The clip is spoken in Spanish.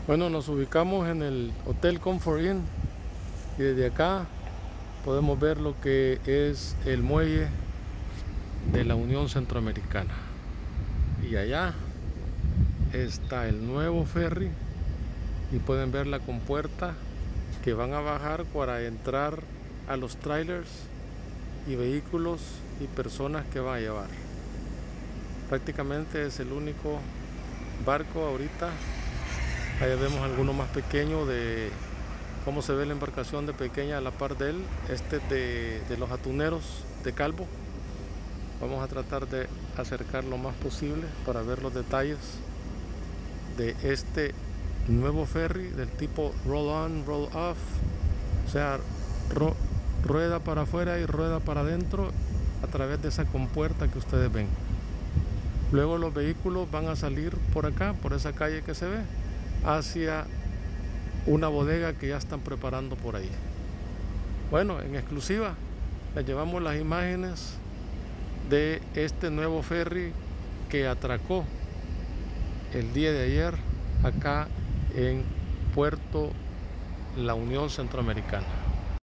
Bueno, nos ubicamos en el Hotel Comfort Inn y desde acá podemos ver lo que es el muelle de la Unión Centroamericana. Y allá está el nuevo ferry y pueden ver la compuerta que van a bajar para entrar a los trailers y vehículos y personas que van a llevar. Prácticamente es el único barco ahorita. Allá vemos alguno más pequeño de cómo se ve la embarcación de pequeña a la par de él. Este es de los atuneros de Calvo. Vamos a tratar de acercar lo más posible para ver los detalles de este nuevo ferry del tipo roll on, roll off, o sea, rueda para afuera y rueda para adentro a través de esa compuerta que ustedes ven. Luego los vehículos van a salir por acá, por esa calle que se ve, hacia una bodega que ya están preparando por ahí. Bueno, en exclusiva les llevamos las imágenes de este nuevo ferry que atracó el día de ayer acá en Puerto La Unión Centroamericana.